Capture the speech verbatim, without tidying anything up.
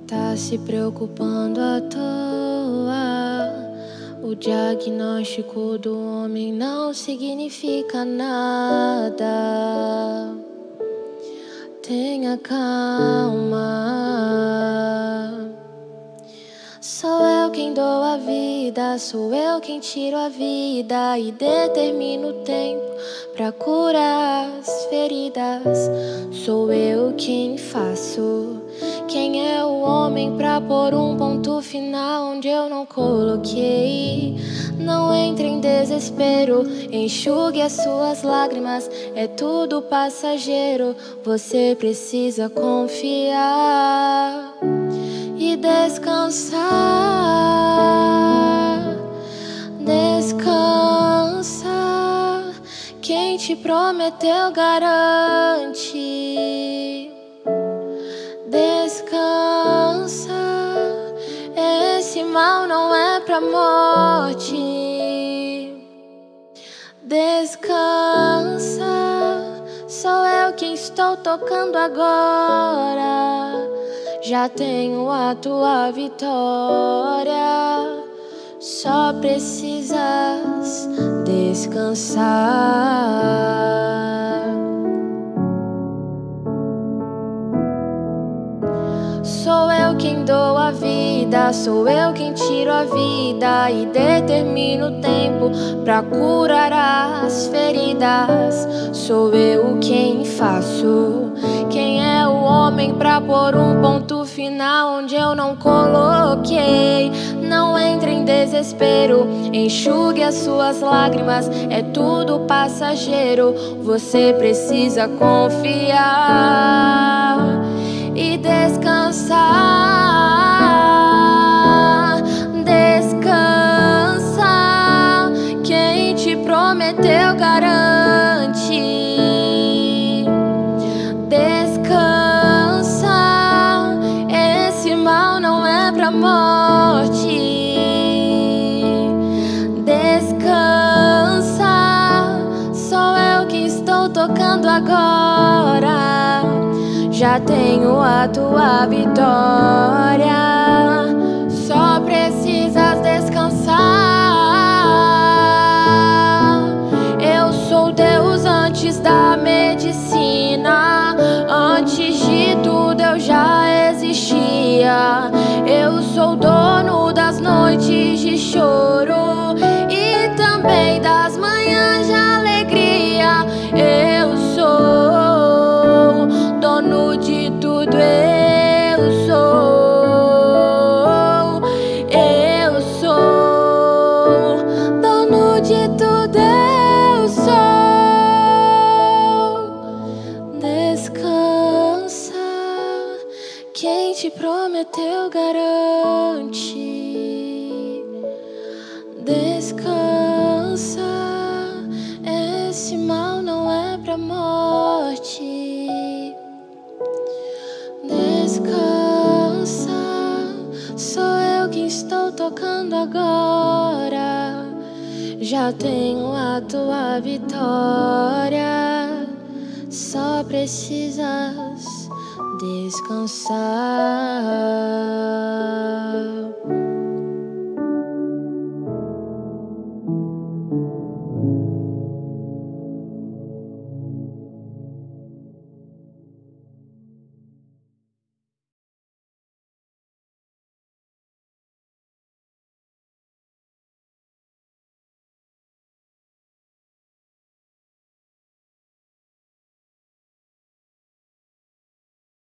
Tá se preocupando à toa. O diagnóstico do homem não significa nada. Tenha calma. Sou eu quem dou a vida, sou eu quem tiro a vida e determino o tempo pra curar as feridas. Sou eu quem faço. Quem é o homem pra pôr um ponto final onde eu não coloquei? Não entre em desespero, enxugue as suas lágrimas, é tudo passageiro. Você precisa confiar e descansar. Descansa, quem te prometeu garante. Descansa, esse mal não é pra morte. Descansa, sou eu quem estou tocando agora. Já tenho a tua vitória. Só precisas descansar. Sou eu quem dou a vida, sou eu quem tiro a vida e determino o tempo pra curar as feridas. Sou eu quem faço. Quem é o homem pra pôr um ponto final onde eu não coloquei? Não entre em desespero, enxugue as suas lágrimas, é tudo passageiro. Você precisa confiar e descansar. Descansa, quem te prometeu garante. Descansa, esse mal não é pra morte. Descansa, sou eu que estou tocando agora. Já tenho a tua vitória. Só precisas descansar. Eu sou Deus antes da medicina. Antes de tudo eu já existia. Eu sou dono das noites de choro e também das manhãs de alegria. Eu sou dono de tudo, eu sou. Eu sou dono de tudo, eu sou. Descansa, quem te prometeu garante. Descansa, esse mal não é pra morte. Descansa, sou eu quem estou tocando agora. Já tenho a tua vitória. Só precisas descansar.